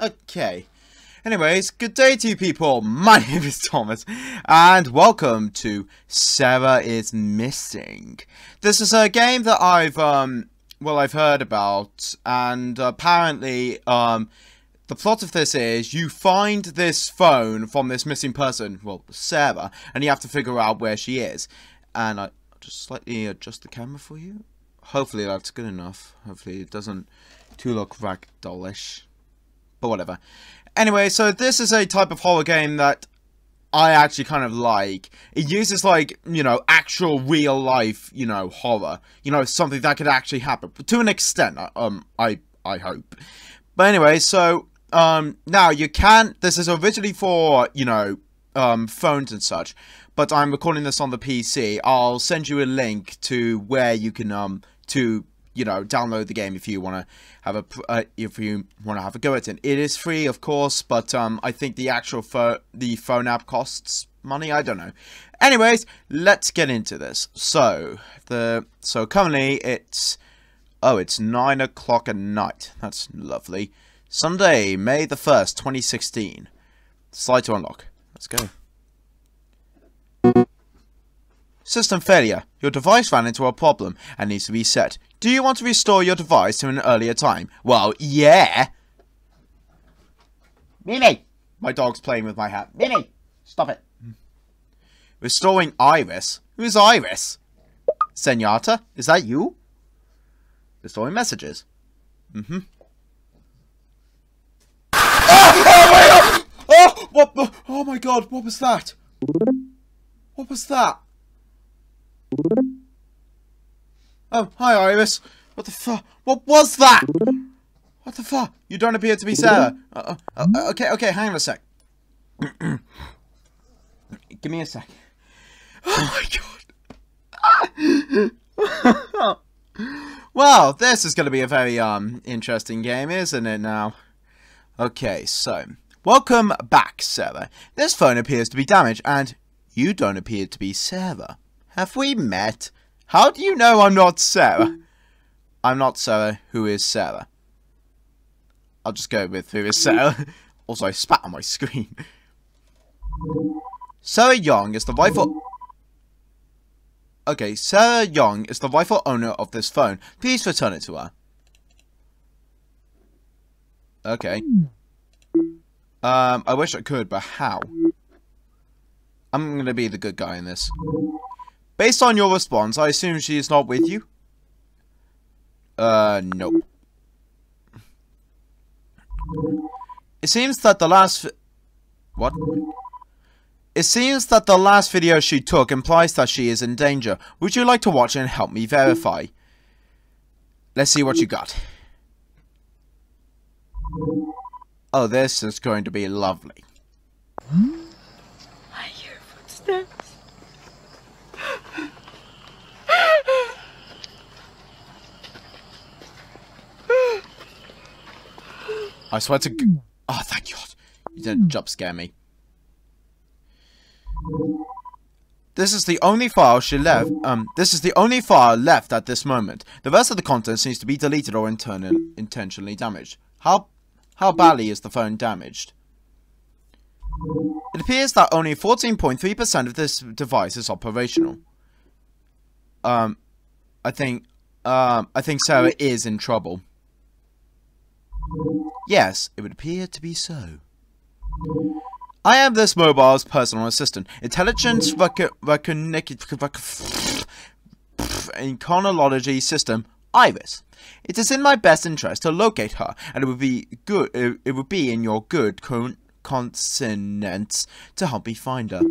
Okay. Anyways, good day to you people. My name is Thomas, and welcome to Sara is Missing. This is a game that I've heard about, and apparently, the plot of this is you find this phone from this missing person, well, Sara, and you have to figure out where she is. And I'll just slightly adjust the camera for you. Hopefully that's good enough. Hopefully it doesn't too look ragdollish. But whatever. Anyway, so this is a type of horror game that I actually kind of like. It uses, like, you know, actual real life, you know, horror. You know, something that could actually happen. To an extent, I hope. But anyway, so, now you can, this is originally for, you know, phones and such. But I'm recording this on the PC. I'll send you a link to where you can, you know, download the game if you want to have a go at it. It is free, of course, but I think the actual phone app costs money. I don't know. Anyways, let's get into this. So currently it's 9 o'clock at night. That's lovely. Sunday, May the 1st, 2016. Slide to unlock. Let's go. System failure. Your device ran into a problem and needs to be reset. Do you want to restore your device to an earlier time? Well, yeah. Mimi! My dog's playing with my hat. Mimi! Stop it. Restoring Iris? Who's Iris? Senata? Is that you? Restoring messages. Mm-hmm. Oh my god, what was that? What was that? Oh, hi Iris. What the fuck? What was that? What the fuck? You don't appear to be Sara. Okay, hang on a sec. Give me a sec. Oh my god. Well, this is going to be a very, interesting game, isn't it now? Okay, so, welcome back, Sara. This phone appears to be damaged, and you don't appear to be Sara. Have we met? How do you know I'm not Sara? I'm not Sara. Who is Sara? I'll just go with who is Sara. Also, I spat on my screen. Sara Young is the rightful... Okay, Sara Young is the rightful owner of this phone. Please return it to her. Okay. I wish I could, but how? I'm gonna be the good guy in this. Based on your response, I assume she is not with you? Nope. It seems that the last... What? It seems that the last video she took implies that she is in danger. Would you like to watch and help me verify? Let's see what you got. Oh, this is going to be lovely. I hear footsteps. I swear to God. Oh, thank God. You didn't jump scare me. This is the only file she left. This is the only file left at this moment. The rest of the content seems to be deleted or intentionally damaged. How badly is the phone damaged? It appears that only 14.3% of this device is operational. I think Sara is in trouble. Yes, it would appear to be so. I am this mobile's personal assistant. Intelligence in chronology system, Iris. It is in my best interest to locate her, and it would be good. It would be in your good consonance to help me find her.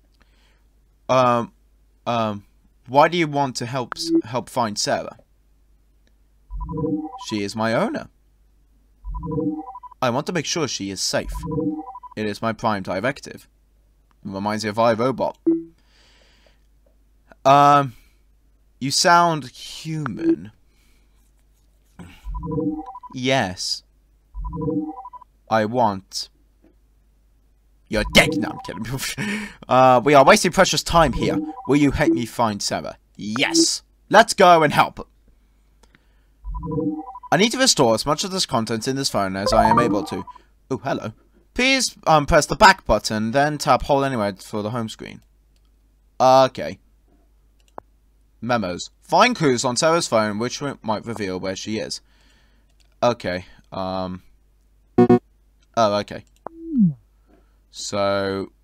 Why do you want to help find Sara? She is my owner. I want to make sure she is safe. It is my prime directive. It reminds me of iRobot. You sound human. Yes. I want... You're dead. No, I'm kidding. We are wasting precious time here. Will you help me find Sara? Yes. Let's go and help. I need to restore as much of this content in this phone as I am able to. Oh, hello. Please press the back button, then tap hold anywhere for the home screen. Okay. Memos. Find clues on Sarah's phone, which might reveal where she is. Okay. Oh, okay. So...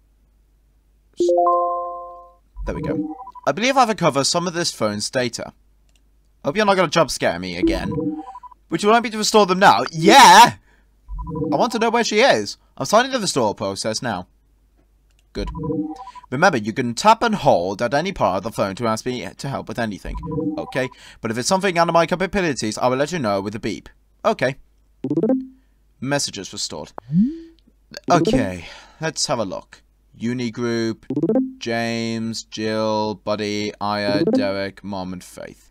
There we go. I believe I've recovered some of this phone's data. Hope you're not going to jump scare me again. Would you like me to restore them now? Yeah! I want to know where she is. I'm starting the restore process now. Good. Remember, you can tap and hold at any part of the phone to ask me to help with anything. Okay? But if it's something out of my capabilities, I will let you know with a beep. Okay. Messages restored. Okay. Let's have a look. Unigroup, James, Jill, Buddy, Aya, Derek, Mom, and Faith.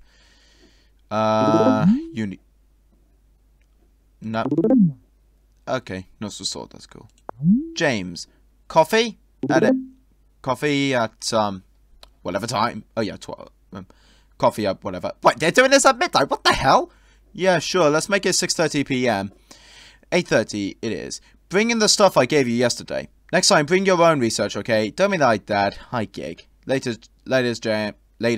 No. Okay, not so sort. That's cool. James, coffee? Coffee at whatever time. Oh yeah, 12. Coffee at whatever. Wait, they're doing this at midnight. What the hell? Yeah, sure. Let's make it 6:30 p.m. 8:30 it is. Bring in the stuff I gave you yesterday. Next time, bring your own research, okay? Don't be like that. Hi, gig. Latest jam.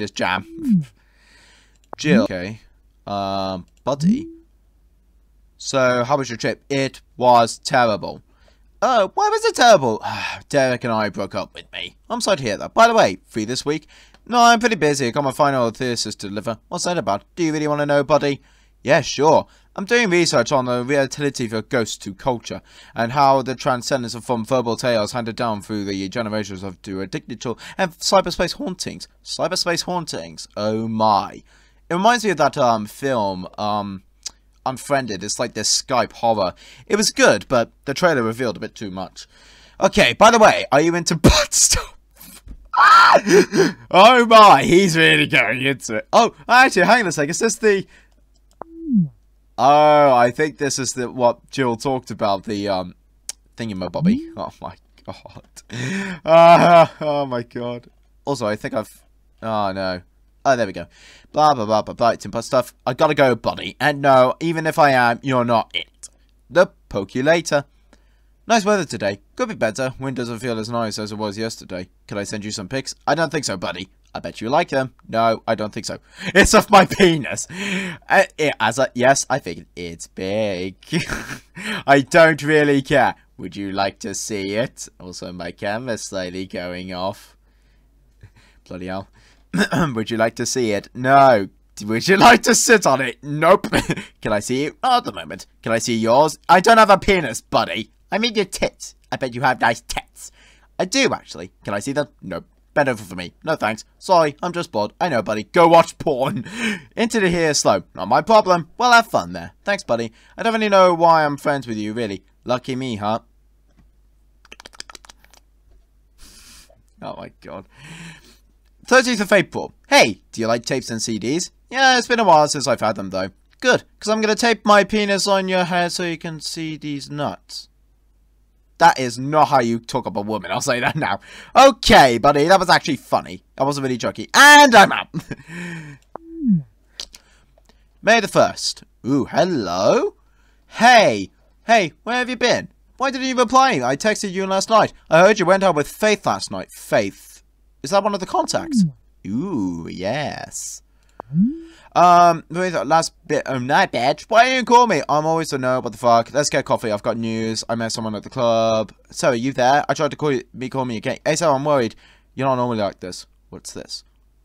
Jill. Okay. Buddy. So, how was your trip? It was terrible. Oh, why was it terrible? Derek and I broke up with me. I'm sorry to hear that. By the way, free this week? No, I'm pretty busy. I got my final thesis to deliver. What's that about? Do you really want to know, buddy? Yeah, sure. I'm doing research on the relativity of ghosts to culture, and how the transcendence from verbal tales handed down through the generations of to digital and cyberspace hauntings. Cyberspace hauntings. Oh my. It reminds me of that film, Unfriended. It's like this Skype horror. It was good, but the trailer revealed a bit too much. Okay, by the way, are you into butt stuff? Oh my, he's really going into it. Oh, actually, hang on a sec. Is this the... Oh, I think this is what Jill talked about, the thingamabobby. Oh my god. Oh my god. Also, I think I've... Oh no. Oh, there we go. Blah, blah, blah, blah, blah, input stuff. I gotta go, buddy. And no, even if I am, you're not it. The poke you later. Nice weather today. Could be better. Wind doesn't feel as nice as it was yesterday. Can I send you some pics? I don't think so, buddy. I bet you like them. No, I don't think so. It's of my penis. Yes, I think it's big. I don't really care. Would you like to see it? Also, my camera's slightly going off. Bloody hell. Would you like to see it? No. Would you like to sit on it? Nope. Can I see it? Not at the moment. Can I see yours? I don't have a penis, buddy. I mean your tits. I bet you have nice tits. I do, actually. Can I see them? Nope. Bend over for me. No thanks. Sorry, I'm just bored. I know, buddy. Go watch porn. Into the here slow. Not my problem. Well, have fun there. Thanks, buddy. I don't really know why I'm friends with you, really. Lucky me, huh? Oh my god. 30th of April. Hey, do you like tapes and CDs? Yeah, it's been a while since I've had them, though. Good, because I'm going to tape my penis on your head so you can see these nuts. That is not how you talk about a woman, I'll say that now. Okay, buddy, that was actually funny. I wasn't really joking. And I'm out. May the 1st. Ooh, hello? Hey, where have you been? Why didn't you reply? I texted you last night. I heard you went out with Faith last night. Faith. Is that one of the contacts? Ooh, yes. Last bit of night, bitch. Why didn't you call me? I'm always to know what the fuck. Let's get coffee. I've got news. I met someone at the club. So, are you there? I tried to call you. Call me again. Hey, so I'm worried. You're not normally like this. What's this?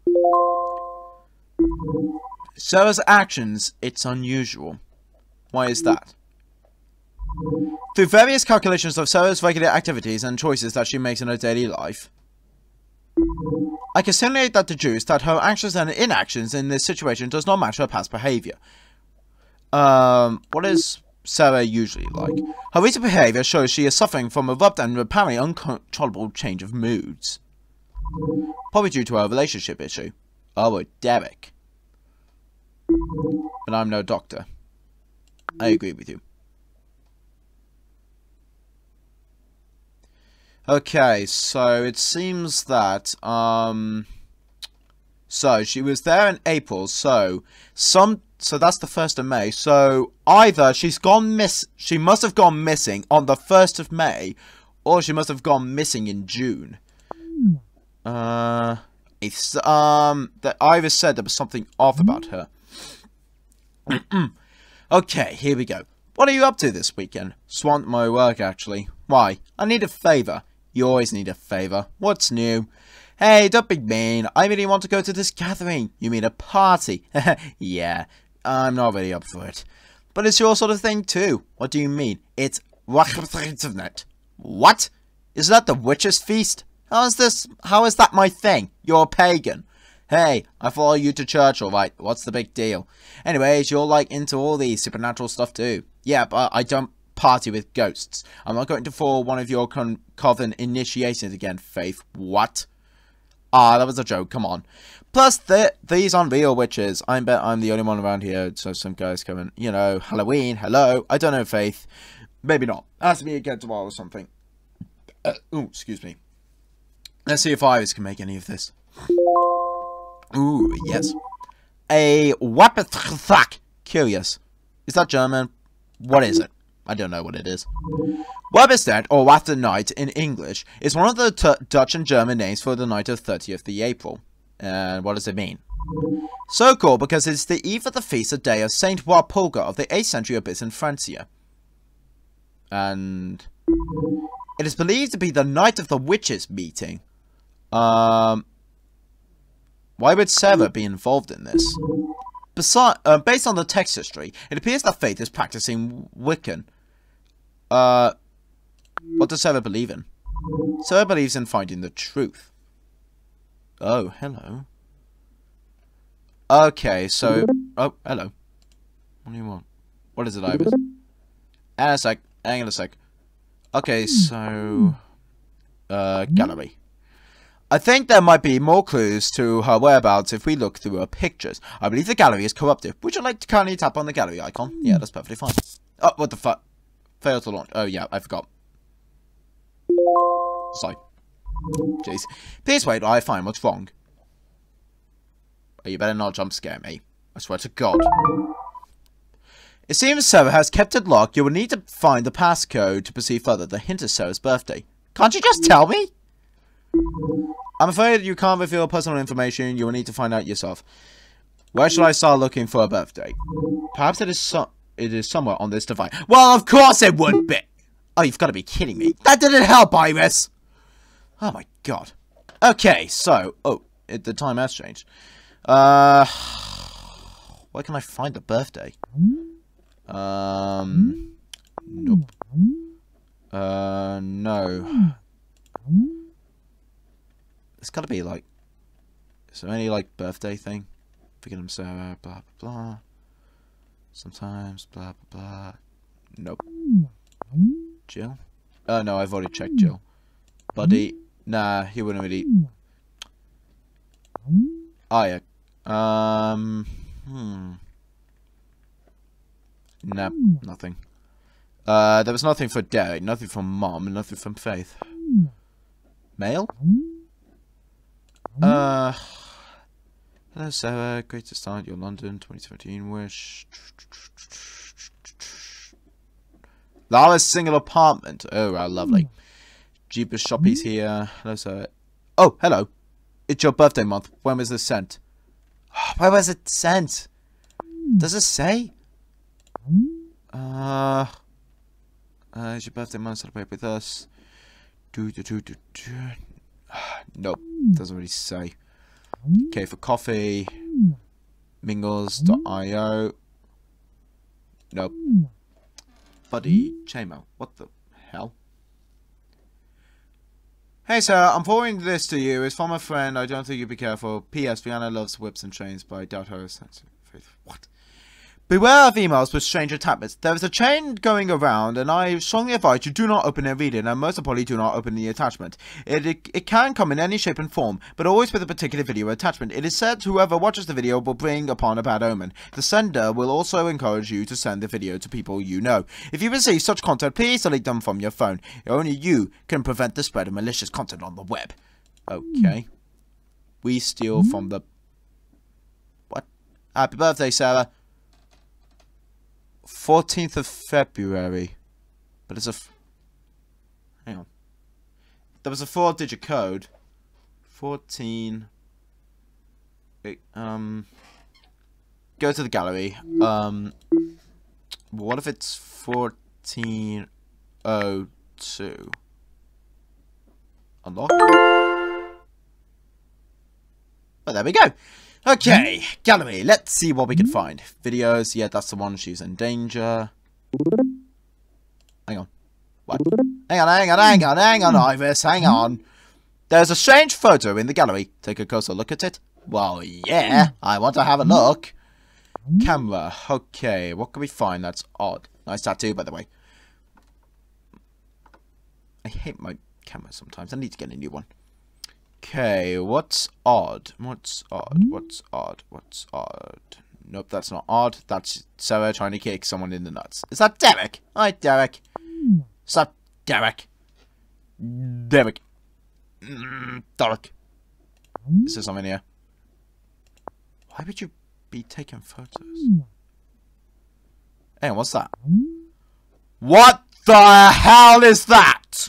Sarah's actions. It's unusual. Why is that? Through various calculations of Sarah's regular activities and choices that she makes in her daily life, I can simulate that deduce that her actions and inactions in this situation does not match her past behavior. What is Sarah usually like? Her recent behavior shows she is suffering from a abrupt and apparently uncontrollable change of moods. Probably due to her relationship issue. Oh, with Derek. But I'm no doctor. I agree with you. Okay, so it seems that, So she was there in April. So that's the 1st of May. So either she must have gone missing on the 1st of May, or she must have gone missing in June. That Iris said there was something off about her. Okay, here we go. What are you up to this weekend? Swamped my work, actually. Why? I need a favour. You always need a favour. What's new? Hey, don't be mean. I really want to go to this gathering. You mean a party? Yeah, I'm not really up for it. But it's your sort of thing too. What do you mean? It's what? Is that the witch's feast? How is that my thing? You're a pagan. Hey, I follow you to church, alright. What's the big deal? Anyways, you're like into all these supernatural stuff too. Yeah, but I don't party with ghosts. I'm not going to fall one of your coven initiations again, Faith. What? Ah, that was a joke, come on. Plus, these aren't real witches. I bet I'm the only one around here, so some guys coming, you know, Halloween, hello. I don't know, Faith. Maybe not. Ask me again tomorrow or something. Ooh, excuse me. Let's see if Iris can make any of this. Ooh, yes. A Wapethak. Curious. Is that German? What is it? I don't know what it is. Webstead, or What the Night in English, is one of the Dutch and German names for the night of 30th of April. And what does it mean? So called because it's the eve of the feast or day of Saint Walpurga of the 8th century abyss in Francia. And it is believed to be the night of the witches meeting. Why would Sara be involved in this? Based on the text history, it appears that Faith is practicing Wiccan. What does Sara believe in? Sara believes in finding the truth. Oh, hello. Okay, so... Oh, hello. What do you want? What is it, Iris? Hang on a sec. Okay, so... gallery. I think there might be more clues to her whereabouts if we look through her pictures. I believe the gallery is corrupted. Would you like to kindly tap on the gallery icon? Yeah, that's perfectly fine. Oh, what the fuck? Failed to launch. Oh, yeah, I forgot. Sorry. Jeez. Please wait while I find what's wrong. Oh, you better not jump scare me. I swear to God. It seems Sara has kept it locked. You will need to find the passcode to proceed further. The hint is Sara's birthday. Can't you just tell me? I'm afraid you can't reveal personal information. You will need to find out yourself. Where should I start looking for a birthday? Perhaps it is somewhere on this device. Well, of course it would be. Oh, you've got to be kidding me. That didn't help, Iris. Oh my God. Okay, so the time has changed. Where can I find the birthday? Nope. No. It's gotta be like, is there any like birthday thing? Forget Sarah, blah blah blah. Sometimes blah blah blah. Nope. Jill? Oh no, I've already checked Jill. Buddy, nah, he wouldn't really. Oh yeah. Nah, nothing. There was nothing for Derek, nothing from Mom, and nothing from Faith. Mail? Hello Sarah, great to start your London 2017 wish. Lara's single apartment. Oh, wow, lovely. Jeepers Shoppy's here. Hello Sarah. Oh, hello. It's your birthday month. When was this sent? Where was it sent? Does it say? It's your birthday month. Celebrate with us. Nope, doesn't really say. Okay, for coffee. Mingles.io. Nope. Buddy Chamo. What the hell? Hey sir, I'm forwarding this to you. It's from a friend. I don't think you'd be careful. P.S. Brianna loves whips and chains, but I doubt her sense of faith. What? Beware of emails with strange attachments. There is a chain going around, and I strongly advise you do not open and read it, and most importantly, do not open the attachment. It can come in any shape and form, but always with a particular video attachment. It is said whoever watches the video will bring upon a bad omen. The sender will also encourage you to send the video to people you know. If you receive such content, please delete them from your phone. Only you can prevent the spread of malicious content on the web. Okay. We steal from the Happy birthday, Sarah. 14th of February. But it's a... Hang on. There was a 4-digit code. 14... Wait, go to the gallery. What if it's 1402? Unlock? Oh, there we go. Okay, gallery. Let's see what we can find. Videos. Yeah, that's the one. She's in danger. Hang on. What? Hang on, Iris. Hang on. There's a strange photo in the gallery. Take a closer look at it. Well, yeah. I want to have a look. Camera. Okay, what can we find that's odd? Nice tattoo, by the way. I hate my camera sometimes. I need to get a new one. Okay, what's odd? What's odd? What's odd? What's odd? Nope, that's not odd. That's Sarah trying to kick someone in the nuts. Is that Derek? Hi, Derek. Is that Derek? Derek. Derek. Is there something here? Why would you be taking photos? Hey, what's that? What the hell is that?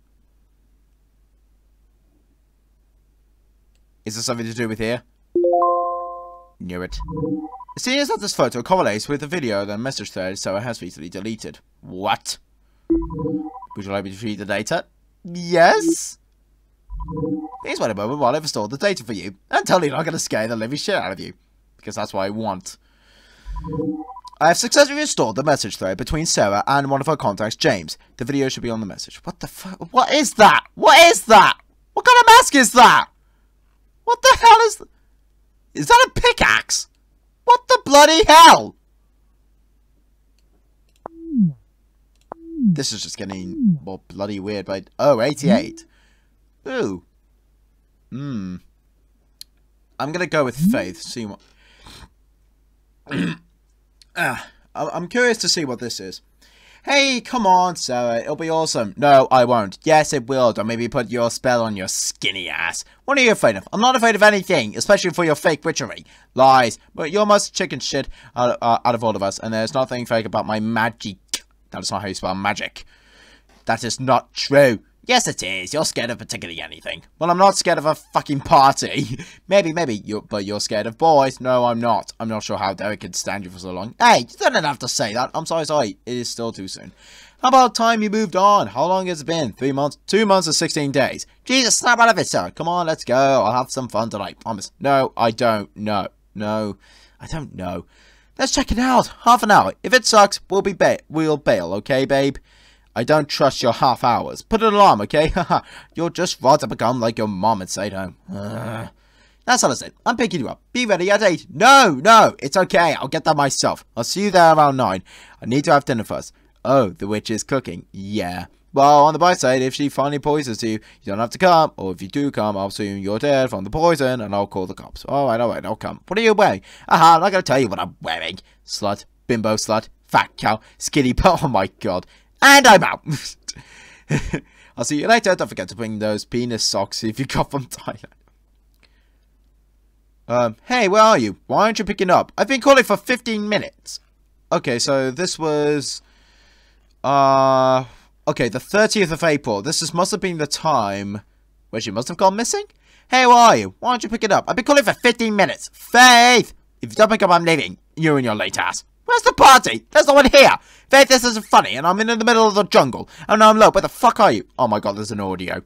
Is there something to do with here? Knew it. It seems that this photo correlates with the video the message thread Sarah has recently deleted. What? Would you like me to read the data? Yes? Please wait a moment while I restore the data for you. I'm totally not going to scare the living shit out of you. Because that's what I want. I have successfully restored the message thread between Sarah and one of her contacts, James. The video should be on the message. What the fuck? What is that? What is that? What kind of mask is that? What the hell is... Is that a pickaxe? What the bloody hell? This is just getting more bloody weird, but... Oh, 88. Ooh. I'm gonna go with Faith. See what... I'm curious to see what this is. Hey, come on, Sarah. It'll be awesome. No, I won't. Yes, it will. Don't maybe put your spell on your skinny ass. What are you afraid of? I'm not afraid of anything, especially for your fake witchery. Lies. But you're most chicken shit out of all of us, and there's nothing fake about my magic. That is not how you spell magic. That is not true. Yes, it is. You're scared of particularly anything. Well, I'm not scared of a fucking party. maybe, but you're scared of boys. No, I'm not. I'm not sure how Derek could stand you for so long. Hey, you don't have to say that. I'm sorry. It is still too soon. How about time you moved on? How long has it been? 3 months? 2 months and 16 days. Jesus, snap out of it, sir. Come on, let's go. I'll have some fun tonight. Promise. No, I don't. No, I don't know. Let's check it out. Half an hour. If it sucks, we'll bail, okay, babe? I don't trust your half hours. Put an alarm, okay? Haha. You'll just rather become like your mom and stay home. That's all I said. I'm picking you up. Be ready at 8. No, it's okay. I'll get that myself. I'll see you there around 9. I need to have dinner first. Oh, the witch is cooking. Yeah. Well, on the bright side, if she finally poisons you, you don't have to come. Or if you do come, I'll assume you're dead from the poison, and I'll call the cops. Alright, I'll come. What are you wearing? Aha, I'm not going to tell you what I'm wearing. Slut. Bimbo slut. Fat cow. Skinny put. Oh my god. And I'm out. I'll see you later. Don't forget to bring those penis socks if you got from Thailand. Hey, where are you? Why aren't you picking up? I've been calling for 15 minutes. Okay, so this was... Okay, the 30th of April. Must have been the time where she must have gone missing? Hey, where are you? Why aren't you picking up? I've been calling for 15 minutes. Faith! If you don't pick up, I'm leaving. You and your late ass. Where's the party? There's no one here. Faith, this isn't funny, and I'm in the middle of the jungle. And I'm low. Where the fuck are you? Oh my god, there's an audio.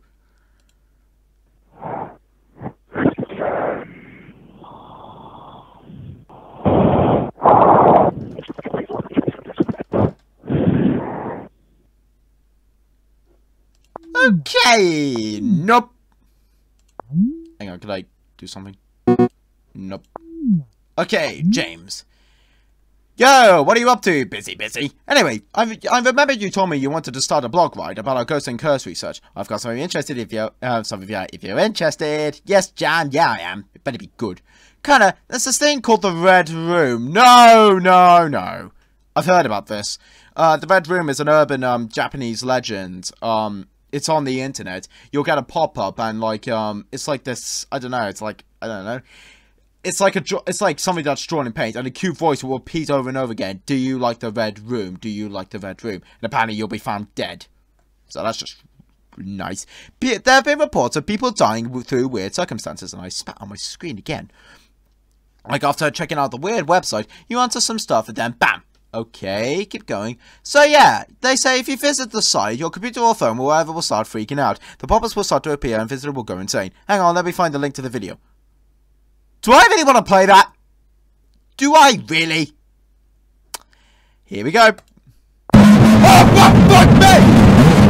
Okay. Nope. Hang on, could I do something? Nope. Okay, James. Yo, what are you up to? Busy. Anyway, I remember you told me you wanted to start a blog, right, about our ghost and curse research. I've got something interested if you're interested. Yes, Jan, yeah, I am. It better be good. Kinda, there's this thing called the Red Room. No. I've heard about this. The Red Room is an urban, Japanese legend. It's on the internet. You'll get a pop-up and, like, it's like this, I don't know, it's like something that's drawn in paint, and a cute voice will repeat over and over again. Do you like the red room? Do you like the red room? And apparently you'll be found dead. So that's just nice. There have been reports of people dying through weird circumstances, and I spat on my screen again. Like after checking out the weird website, you answer some stuff and then BAM! Okay, keep going. So yeah, they say if you visit the site, your computer or phone or whatever will start freaking out. The pop-ups will start to appear and visitor will go insane. Hang on, let me find the link to the video. Do I really want to play that? Do I really? Here we go. Oh, fuck me!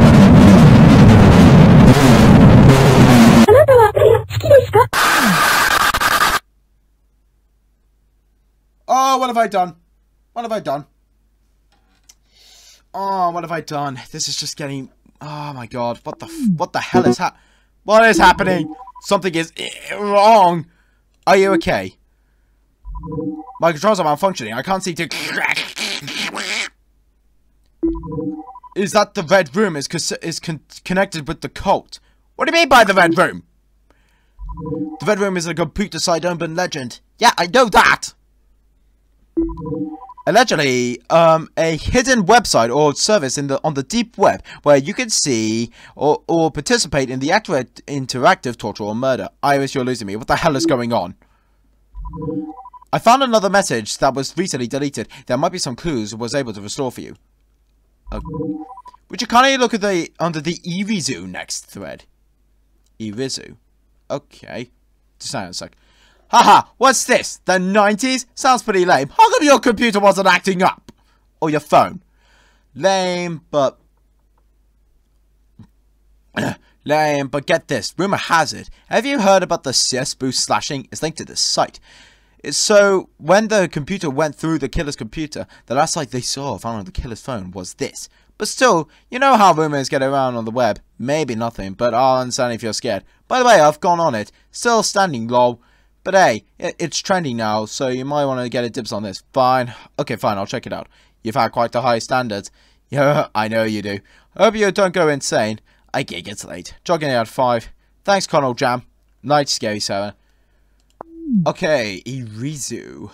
Oh, what have I done? What have I done? Oh, what have I done? This is just getting... Oh my god, what the hell is what is happening? Something is wrong. Are you okay? My controls are malfunctioning. I can't seem to... Is that the red room is connected with the cult? What do you mean by the red room? The red room is a computer site urban legend. Yeah, I know that! Allegedly, a hidden website or service on the deep web where you can see or participate in the interactive torture or murder. Iris, you're losing me. What the hell is going on? I found another message that was recently deleted. There might be some clues I was able to restore for you. Would you kindly look at under the Irizu next thread? Irizu. Okay. Just hang on a sec. Haha, what's this? The 90s? Sounds pretty lame. How come your computer wasn't acting up? Or your phone? Lame, but... Lame, but get this. Rumor has it. Have you heard about the CS boost slashing? It's linked to this site. So, when the computer went through the killer's computer, the last site they saw found on the killer's phone was this. But still, you know how rumors get around on the web. Maybe nothing, but I'll understand if you're scared. By the way, I've gone on it. Still standing, lol. But hey, it's trending now, so you might want to get a dibs on this. Fine. Okay, fine, I'll check it out. You've had quite the high standards. Yeah, I know you do. Hope you don't go insane. I gig it's late. Jogging out 5. Thanks, Colonel Jam. Night, Scary Sarah. Okay, Irizu.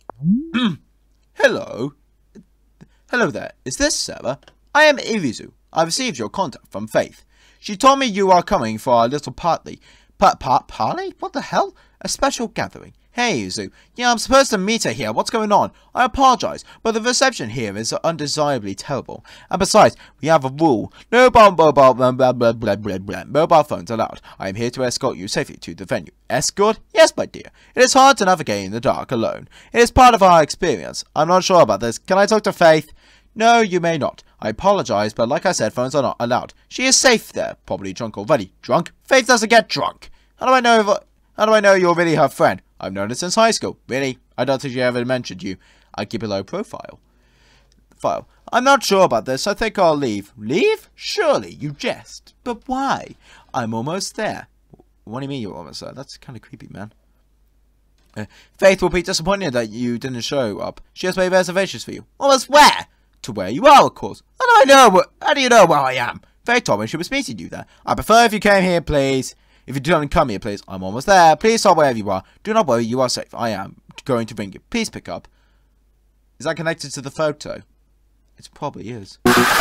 Hello. Hello there. Is this Sarah? I am Irizu. I received your contact from Faith. She told me you are coming for our little party. Party? What the hell? A special gathering. Hey, Irizu. Yeah, I'm supposed to meet her here. What's going on? I apologize, but the reception here is undesirably terrible. And besides, we have a rule. No mobile phones allowed. I am here to escort you safely to the venue. Escort? Yes, my dear. It is hard to navigate in the dark alone. It is part of our experience. I'm not sure about this. Can I talk to Faith? No, you may not. I apologize, but like I said, phones are not allowed. She is safe there. Probably drunk already. Drunk? Faith doesn't get drunk. How do I know you're really her friend? I've known her since high school. Really? I don't think she ever mentioned you. I keep a low profile. I'm not sure about this. I think I'll leave. Leave? Surely, you jest. But why? I'm almost there. What do you mean you're almost there? That's kind of creepy, man. Faith will be disappointed that you didn't show up. She has made reservations for you. Almost where? To where you are, of course. How do you know where I am? Faith told me she was meeting you there. I prefer if you came here, please. If you don't come here, please. I'm almost there. Please stop wherever you are. Do not worry, you are safe. I am going to bring you. Please pick up. Is that connected to the photo? It probably is.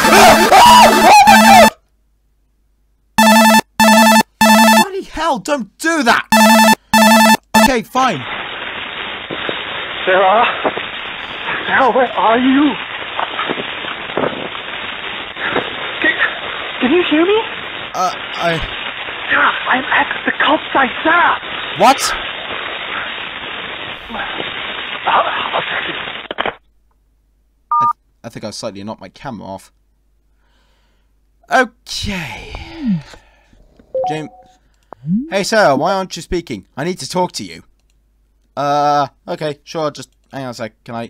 Bloody hell, don't do that! Okay, fine. Sarah? Sarah, where are you? Can you hear me? Sarah, I'm at the cult site, Sarah! What? I'll fix it. I think I slightly knocked my camera off. Okay. James. Hey, Sarah, why aren't you speaking? I need to talk to you. Okay, sure, just hang on a sec. Can I,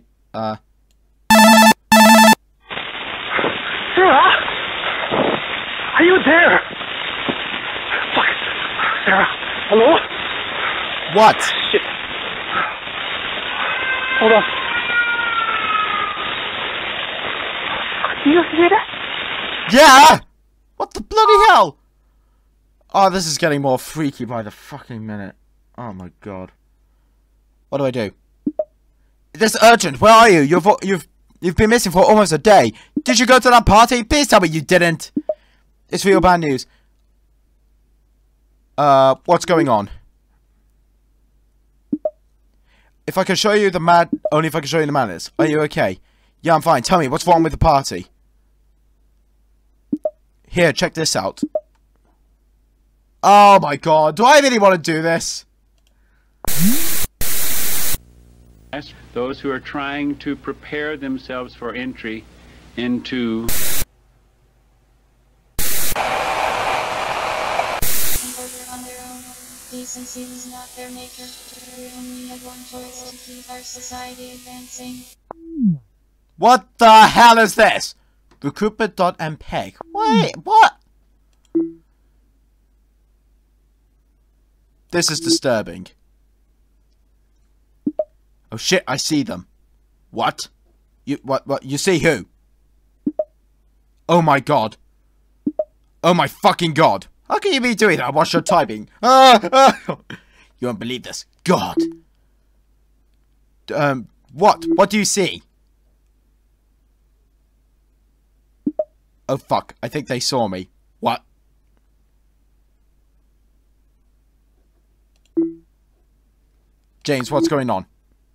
Sarah? Are you there? Fuck. Sarah, hello? What? Shit. Hold on. Do you hear that? Yeah! What the bloody hell? Oh, this is getting more freaky by the fucking minute. Oh my god. What do I do? This is urgent. Where are you? You've been missing for almost a day. Did you go to that party? Please tell me you didn't. It's real bad news. What's going on? If I can show you the only if I can show you the manners. Are you okay? Yeah, I'm fine. Tell me, what's wrong with the party? Here, check this out. Oh my god, do I really want to do this? Those who are trying to prepare themselves for entry into decency is not their nature. We only have one choice to keep our society advancing. What the hell is this? Recruitment.mpeg. Wait, what? This is disturbing. Oh shit, I see them. What? What? You see who? Oh my god. Oh my fucking god. How can you be doing that whilst you're typing? You won't believe this. God. What? What do you see? Oh fuck, I think they saw me. What? James, what's going on?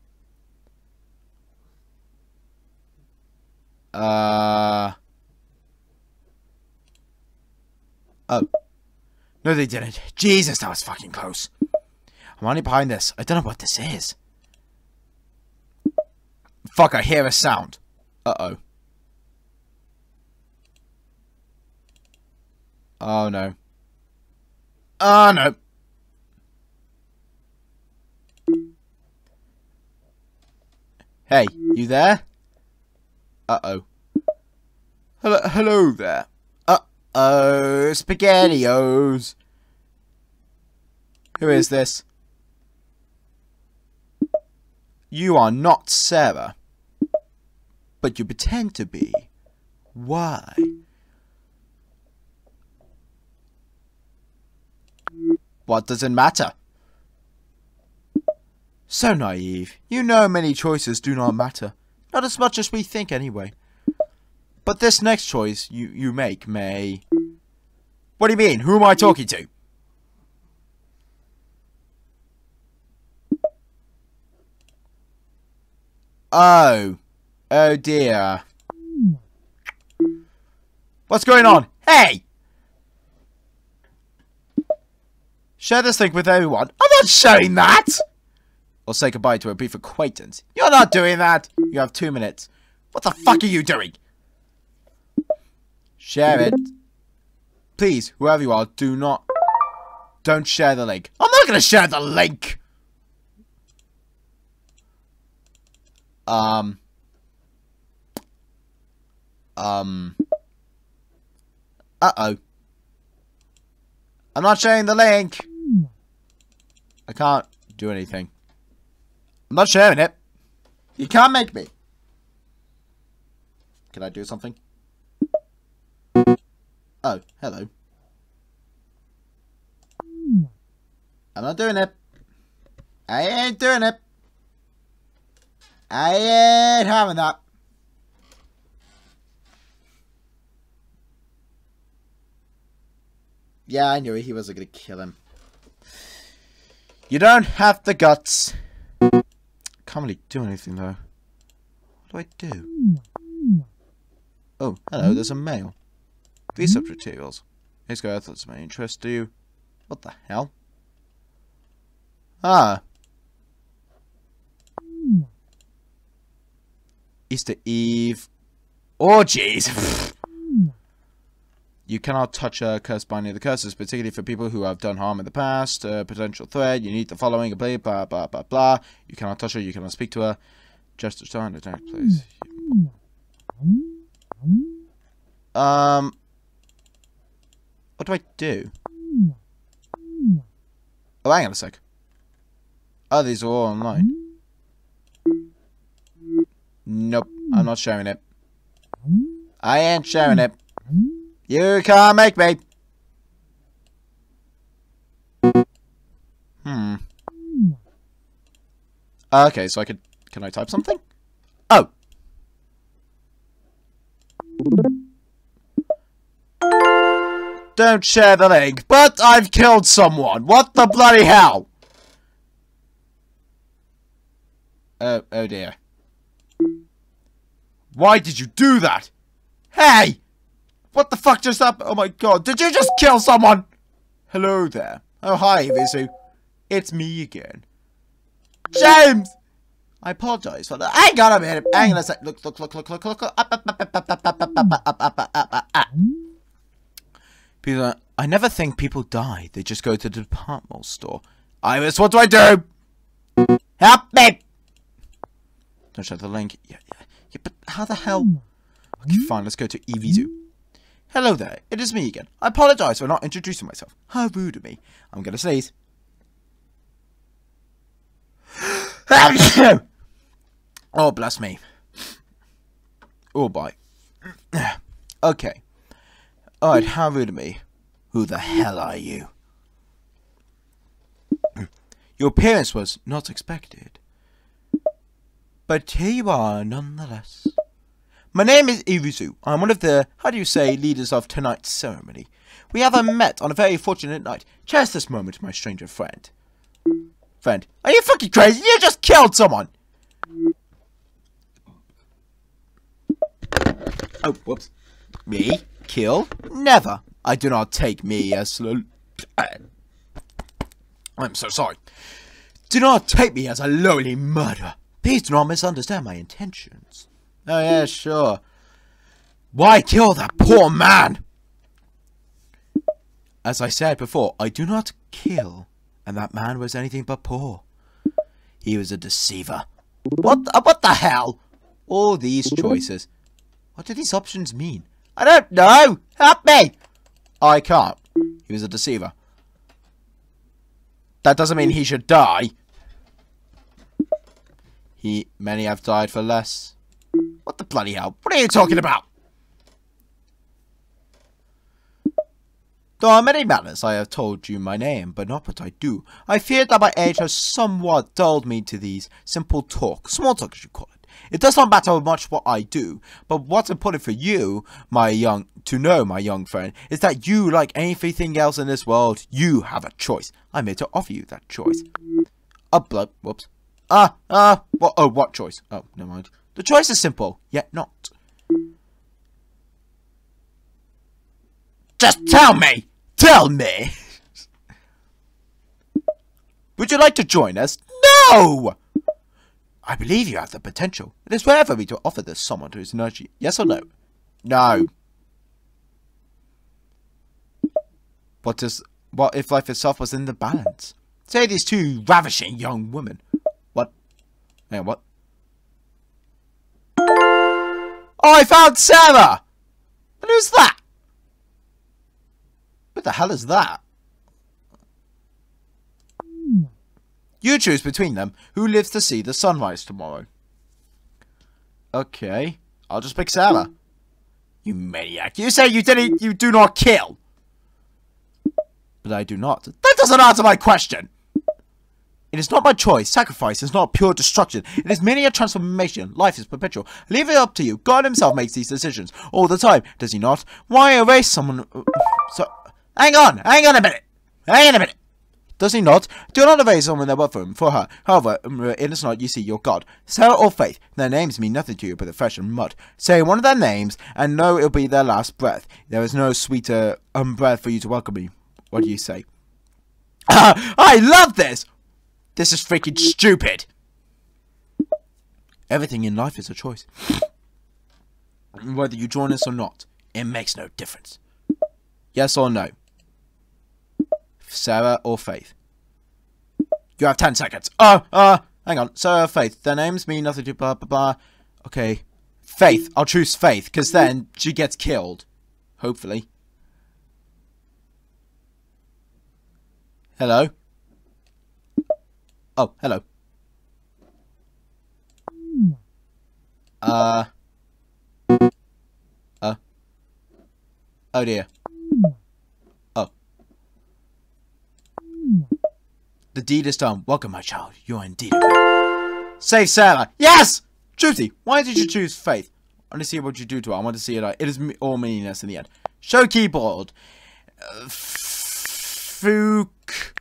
Oh. No, they didn't. Jesus, that was fucking close. I'm running behind this. I don't know what this is. Fuck, I hear a sound. Uh-oh. Oh, no. Oh, no. Hey, you there? Uh-oh. Hello there. Uh-oh, SpaghettiOs. Who is this? You are not Sarah. But you pretend to be. Why? What does it matter? So naive. You know many choices do not matter. Not as much as we think anyway. But this next choice you make may... What do you mean? Who am I talking to? Oh. Oh dear. What's going on? Hey! Share this link with everyone. I'm not sharing that! Or say goodbye to a brief acquaintance. You're not doing that! You have 2 minutes. What the fuck are you doing? Share it. Please, whoever you are, don't share the link. I'm not gonna share the link! Uh-oh. I'm not sharing the link! I can't do anything. I'm not sharing it. You can't make me. Can I do something? Oh, hello. I'm not doing it. I ain't doing it. I ain't having that. Yeah, I knew he wasn't gonna kill him. You don't have the guts. Can't really do anything though. What do I do? Oh, hello, there's a mail. Research materials. Here's go, I thought this may interest you. What the hell? Ah. Easter Eve. Orgies! You cannot touch a curse by any of the curses, particularly for people who have done harm in the past. Potential threat. You need the following. Blah, blah, blah, blah, blah. You cannot touch her. You cannot speak to her. Just to start in a dark place. What do I do? Oh, hang on a sec. Oh, these are all online. Nope, I'm not sharing it. I ain't sharing it. You can't make me. Okay, so can I type something? Oh. Don't share the link, but I've killed someone. What the bloody hell? Oh dear. Why did you do that? Hey! What the fuck just happened? Oh my god, did you just kill someone? Hello there. Oh hi, Visu. It's me again. James! I apologize for that. Hang on a minute. Hang on a sec. Look. People, I never think people die. They just go to the department store. Iris, what do I do? Help me! Don't show the link. Yeah, but how the hell? Okay, fine. Let's go to EV2. Hello there. It is me again. I apologize for not introducing myself. How rude of me. I'm gonna sneeze. Oh, bless me. Oh, boy. Okay. Alright, how rude of me. Who the hell are you? Your appearance was not expected. But here you are, nonetheless. My name is Iruzu. I'm one of the, how do you say, leaders of tonight's ceremony. We have met on a very fortunate night. Cherish this moment, my stranger friend. Friend, are you fucking crazy? You just killed someone! Oh, whoops. Me? Kill? Never. I do not take me as... I'm so sorry. Do not take me as a lowly murderer. Please do not misunderstand my intentions. Oh yeah, sure. Why kill that poor man? As I said before, I do not kill. And that man was anything but poor. He was a deceiver. What the hell? All these choices. What do these options mean? I don't know. Help me. I can't. He was a deceiver. That doesn't mean he should die. Many have died for less. What the bloody hell? What are you talking about? There are many matters I have told you my name, but not what I do. I fear that my age has somewhat dulled me to these simple talk, small talk as you call it. It does not matter much what I do, but what's important for you, my young friend, is that you, like anything else in this world, you have a choice. I'm here to offer you that choice. Whoops. What choice? Oh, never mind. The choice is simple, yet not. Just tell me! Tell me! Would you like to join us? No! I believe you have the potential. It is rare for me to offer this someone who is energy. Yes or no? No. What if life itself was in the balance? Say these two ravishing young women. What? Man, what? Oh, I found Sara! And who's that? What the hell is that? You choose between them. Who lives to see the sunrise tomorrow? Okay. I'll just pick Sara. You maniac. You say you do not kill. But I do not. That doesn't answer my question. It is not my choice. Sacrifice is not pure destruction. It is merely a transformation. Life is perpetual. Leave it up to you. God himself makes these decisions all the time. Does he not? Why erase someone... Hang on a minute. Does he not? Do not erase someone that worked for her. However, it is not, you see, your God. Sara or Faith, their names mean nothing to you but the flesh and mud. Say one of their names, and know it'll be their last breath. There is no sweeter breath for you to welcome me. What do you say? I love this! This is freaking stupid. Everything in life is a choice. Whether you join us or not, it makes no difference. Yes or no? Sara or Faith? You have 10 seconds. Hang on. Sara or Faith. Their names mean nothing to blah blah blah. Okay. Faith. I'll choose Faith, because then she gets killed. Hopefully. Hello? Oh, hello. Oh dear. Oh. The deed is done. Welcome, my child. You are indeed a Save Sara. Yes! Juicy, why did you choose Faith? I want to see what you do to her. I want to see it. It is all meaningless in the end. Show keyboard. Fook.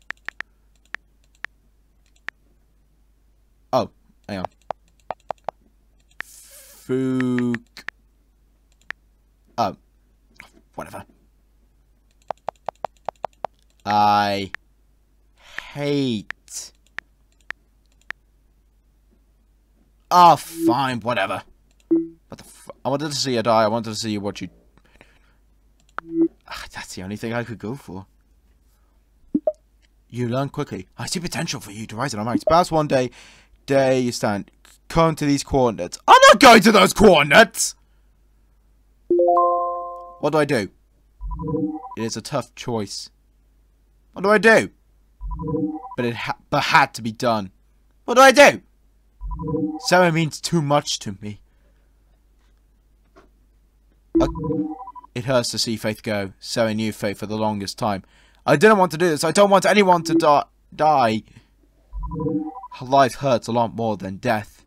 Oh, hang on. Fook. Oh, whatever. I hate. Oh, fine, whatever. What the I wanted to see her die. I wanted to see what you... That's the only thing I could go for. You learn quickly. I see potential for you to rise in our ranks. Perhaps one day you stand. Come to these coordinates. I'm not going to those coordinates! What do I do? It is a tough choice. What do I do? But it had to be done. What do I do? Sara means too much to me. It hurts to see Faith go. Sara knew Faith for the longest time. I didn't want to do this. I don't want anyone to die. Her life hurts a lot more than death.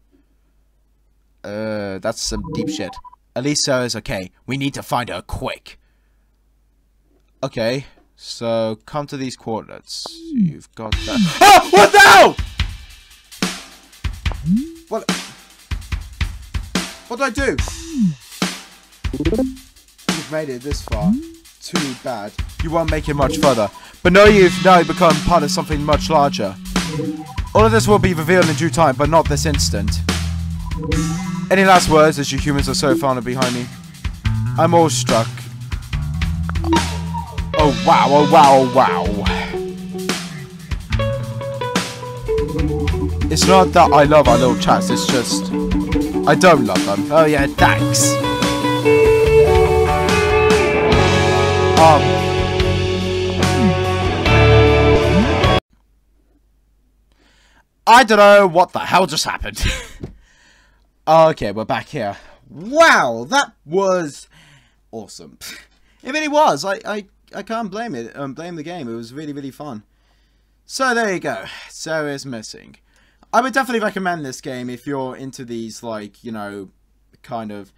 That's some deep shit. At least Sara's okay. We need to find her quick. Okay, so come to these coordinates. You've got that. Oh, what now? What do I do? You've made it this far. Too bad. You won't make it much further. But you've now become part of something much larger. All of this will be revealed in due time, but not this instant. Any last words as you humans are so far behind me? I'm awestruck. Oh wow, oh wow, oh wow. It's not that I love our little chats, it's just... I don't love them. Oh yeah, thanks. I don't know what the hell just happened. Okay, we're back here. Wow, that was awesome. It really was. I can't blame it. Blame the game. It was really, really fun. So there you go. Sara is missing. I would definitely recommend this game if you're into these, like, you know, kind of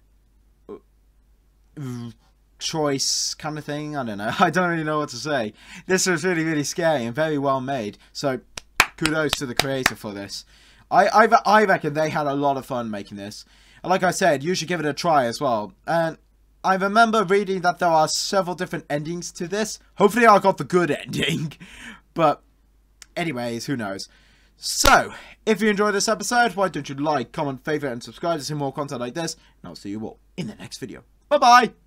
choice kind of thing. I don't know. I don't really know what to say. This was really, really scary and very well made. So kudos to the creator for this. I reckon they had a lot of fun making this. And like I said, you should give it a try as well. And I remember reading that there are several different endings to this. Hopefully I got the good ending. But anyways, who knows. So, if you enjoyed this episode, why don't you like, comment, favorite, and subscribe to see more content like this. And I'll see you all in the next video. Bye-bye!